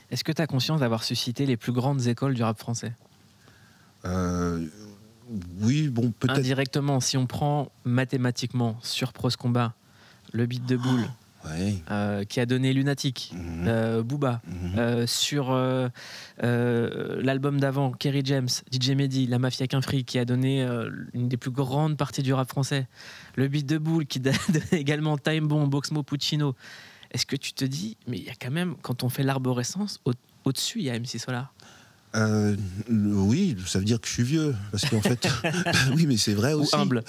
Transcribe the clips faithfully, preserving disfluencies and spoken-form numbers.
Est-ce que tu as conscience d'avoir suscité les plus grandes écoles du rap français? euh, Oui, bon, peut-être... Indirectement, si on prend mathématiquement sur Pros Combat, le beat de Boule, Ouais. euh, qui a donné Lunatic, Mhm. euh, Booba, Mhm. euh, sur euh, euh, l'album d'avant, Kerry James, D J Mehdi, La Mafia Qu'un Fric, qui a donné euh, une des plus grandes parties du rap français, le beat de Boule, qui a donné également Time Bomb, Boxmo, Puccino. Est-ce que tu te dis, mais il y a quand même, quand on fait l'arborescence, au- au-dessus, il y a M C Solar? Euh, oui, ça veut dire que je suis vieux, parce qu'en fait, oui, mais c'est vrai Ou aussi. humble.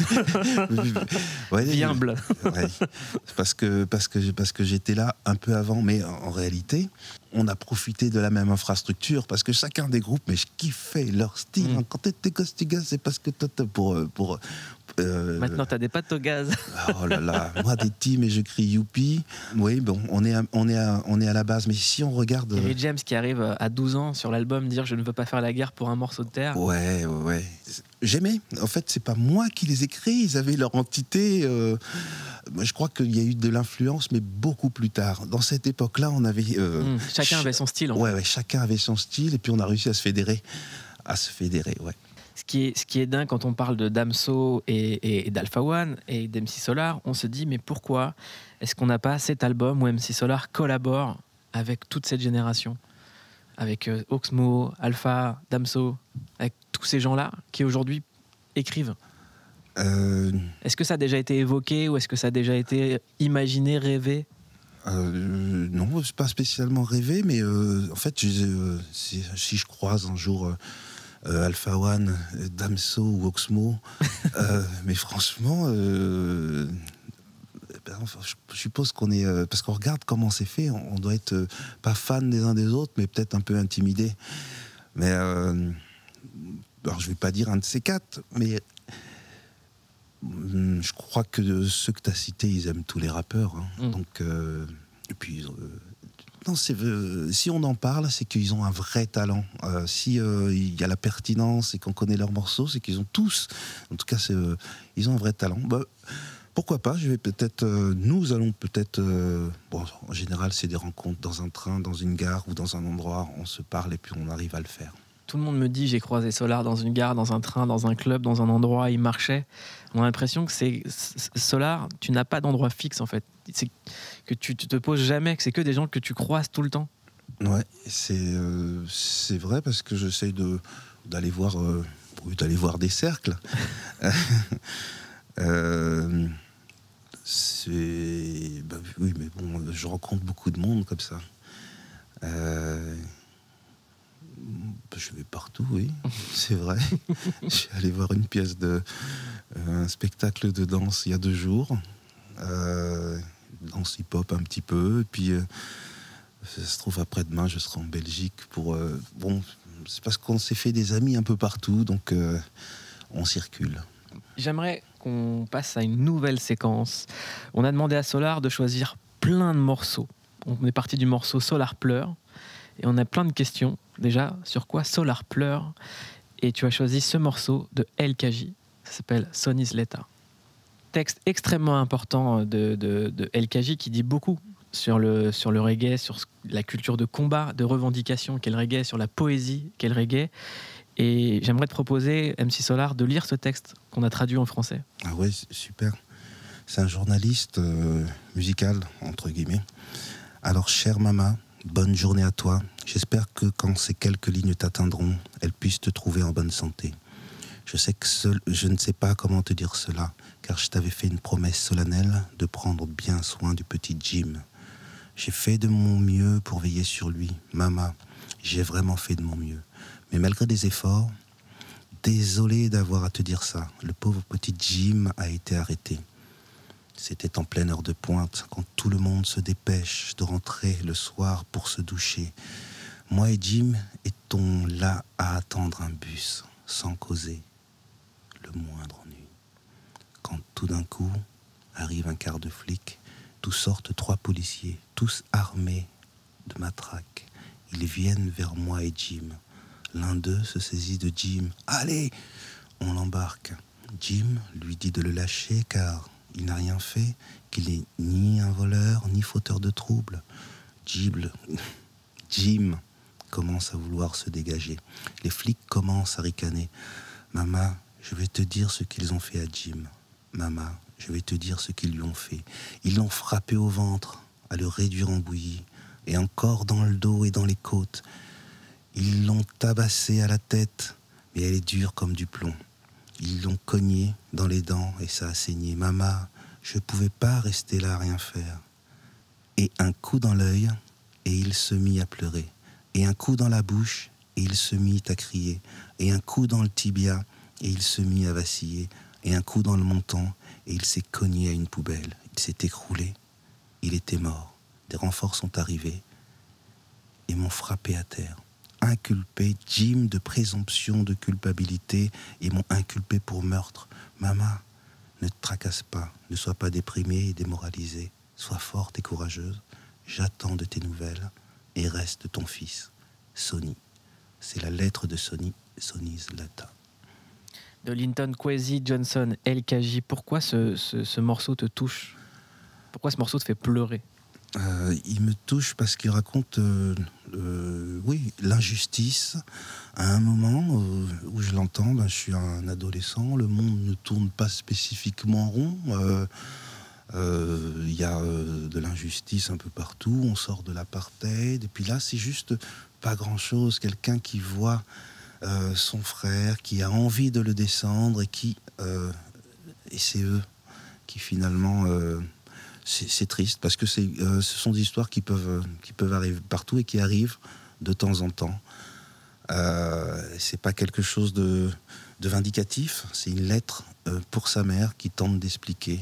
Ouais, Vie humble. Ouais. Parce que parce que parce que j'étais là un peu avant, mais en, en réalité, on a profité de la même infrastructure, parce que chacun des groupes, mais je kiffais leur style. Mm. Hein. Quand t'étais Costigas, c'est parce que toi, t'as pour pour euh, Maintenant, t'as des pattes au gaz. oh là là, moi des teams et je crie youpi. Oui, bon, on est à, on est à, on est à la base, mais si on regarde. Kerry James qui arrive à douze ans sur l'album dire je ne veux pas faire la guerre pour un morceau de terre. Ouais, ouais, ouais. J'aimais. En fait, c'est pas moi qui les ai créés. Ils avaient leur entité. Euh... Je crois qu'il y a eu de l'influence, mais beaucoup plus tard. Dans cette époque-là, on avait. Euh... Mmh, chacun avait son style. En ouais, fait. ouais, chacun avait son style, et puis on a réussi à se fédérer, à se fédérer, ouais. Ce qui est, ce qui est dingue quand on parle de Damso et, et, et d'Alpha One et d'M C Solar, on se dit mais pourquoi est-ce qu'on n'a pas cet album où M C Solar collabore avec toute cette génération, avec euh, Oxmo, Alpha, Damso, avec tous ces gens-là qui aujourd'hui écrivent. Euh... Est-ce que ça a déjà été évoqué ou est-ce que ça a déjà été imaginé, rêvé? Euh, non, c'est pas spécialement rêvé, mais euh, en fait, je, euh, si, si je croise un jour euh, euh, Alpha One, Damso ou Oxmo, euh, mais franchement, euh, ben, je, je suppose qu'on est, euh, parce qu'on regarde comment c'est fait, on, on doit être euh, pas fan des uns des autres, mais peut-être un peu intimidé. Mais euh, alors, je vais pas dire un de ces quatre, mais je crois que ceux que tu as cités, ils aiment tous les rappeurs. Hein. Mm. Donc, euh, et puis, euh, non, c'est, euh, si on en parle, c'est qu'ils ont un vrai talent. Euh, si euh, il y a la pertinence et qu'on connaît leurs morceaux, c'est qu'ils ont tous, en tout cas, c'est, euh, ils ont un vrai talent. Bah, pourquoi pas? Je vais peut-être, euh, nous allons peut-être. Euh, bon, en général, c'est des rencontres dans un train, dans une gare ou dans un endroit. On se parle et puis on arrive à le faire. Tout le monde me dit j'ai croisé Solar dans une gare, dans un train, dans un club, dans un endroit, il marchait. On a l'impression que c'est Solar, tu n'as pas d'endroit fixe en fait. C'est que tu te poses jamais, que c'est que des gens que tu croises tout le temps. Ouais, c'est euh, c'est vrai parce que j'essaye de d'aller voir euh, d'aller voir des cercles. euh, c'est bah, oui, mais bon, je rencontre beaucoup de monde comme ça. Euh, Je vais partout, oui, c'est vrai. Je suis allé voir une pièce de... Euh, un spectacle de danse il y a deux jours. Euh, danse hip-hop un petit peu. Et puis, euh, ça se trouve, après-demain, je serai en Belgique pour... Euh, bon, c'est parce qu'on s'est fait des amis un peu partout, donc euh, on circule. J'aimerais qu'on passe à une nouvelle séquence. On a demandé à Solar de choisir plein de morceaux. On est parti du morceau Solar pleure. Et on a plein de questions, déjà, sur quoi Solar pleure. Et tu as choisi ce morceau de L K J, ça s'appelle Sonny's Letter. Texte extrêmement important de, de, de L K J qui dit beaucoup sur le, sur le reggae, sur la culture de combat, de revendication qu'est le reggae, sur la poésie qu'est le reggae. Et j'aimerais te proposer, M C Solar, de lire ce texte qu'on a traduit en français. Ah ouais, super. C'est un journaliste euh, musical, entre guillemets. Alors, chère maman, bonne journée à toi. J'espère que quand ces quelques lignes t'atteindront, elles puissent te trouver en bonne santé. Je sais que seul, je ne sais pas comment te dire cela, car je t'avais fait une promesse solennelle de prendre bien soin du petit Jim. J'ai fait de mon mieux pour veiller sur lui. Maman, j'ai vraiment fait de mon mieux. Mais malgré des efforts, désolé d'avoir à te dire ça, le pauvre petit Jim a été arrêté. C'était en pleine heure de pointe, quand tout le monde se dépêche de rentrer le soir pour se doucher. Moi et Jim étions là à attendre un bus, sans causer le moindre ennui. Quand tout d'un coup arrive un quart de flic, d'où sortent trois policiers, tous armés de matraques. Ils viennent vers moi et Jim. L'un d'eux se saisit de Jim. « Allez !» On l'embarque. Jim lui dit de le lâcher car il n'a rien fait, qu'il n'est ni un voleur, ni fauteur de troubles. Jim, Jim commencent à vouloir se dégager. Les flics commencent à ricaner. Maman, je vais te dire ce qu'ils ont fait à Jim. Maman, je vais te dire ce qu'ils lui ont fait. Ils l'ont frappé au ventre, à le réduire en bouillie, et encore dans le dos et dans les côtes. Ils l'ont tabassé à la tête, mais elle est dure comme du plomb. Ils l'ont cogné dans les dents et ça a saigné. Maman, je ne pouvais pas rester là à rien faire. Et un coup dans l'œil, et il se mit à pleurer. Et un coup dans la bouche, et il se mit à crier. Et un coup dans le tibia, et il se mit à vaciller. Et un coup dans le menton, et il s'est cogné à une poubelle. Il s'est écroulé. Il était mort. Des renforts sont arrivés et m'ont frappé à terre. Inculpé Jim de présomption de culpabilité et m'ont inculpé pour meurtre. Maman, ne te tracasse pas, ne sois pas déprimée et démoralisée. Sois forte et courageuse. J'attends de tes nouvelles et reste ton fils, Sonny. C'est la lettre de Sonny, Sonny's letter. De Linton Kwesi Johnson, El Kaji, pourquoi ce, ce, ce morceau te touche? Pourquoi ce morceau te fait pleurer? Euh, il me touche parce qu'il raconte euh, euh, oui, l'injustice. À un moment euh, où je l'entends, ben, je suis un adolescent, le monde ne tourne pas spécifiquement rond. Euh, euh, il y a euh, de l'injustice un peu partout, on sort de l'apartheid, et puis là c'est juste pas grand-chose. Quelqu'un qui voit euh, son frère, qui a envie de le descendre, et qui euh, et c'est eux qui finalement... Euh, C'est, c'est triste parce que c'est, euh, ce sont des histoires qui peuvent, qui peuvent arriver partout et qui arrivent de temps en temps. Euh, c'est pas quelque chose de, de vindicatif, c'est une lettre euh, pour sa mère qui tente d'expliquer.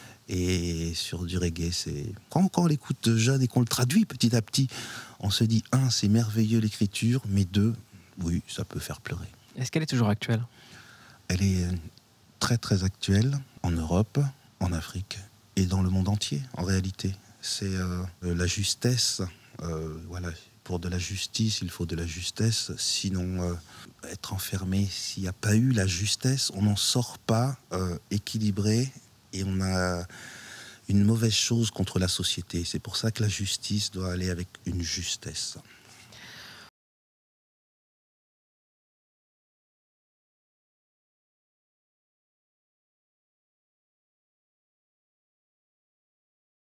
Et sur du reggae, c'est quand, quand on l'écoute jeune et qu'on le traduit petit à petit, on se dit un, c'est merveilleux l'écriture, mais deux, oui, ça peut faire pleurer. Est-ce qu'elle est toujours actuelle? Elle est très très actuelle en Europe, en Afrique. Et dans le monde entier, en réalité. C'est euh, la justesse. Euh, voilà. Pour de la justice, il faut de la justesse. Sinon, euh, être enfermé, s'il n'y a pas eu la justesse, on n'en sort pas euh, équilibré et on a une mauvaise chose contre la société. C'est pour ça que la justice doit aller avec une justesse.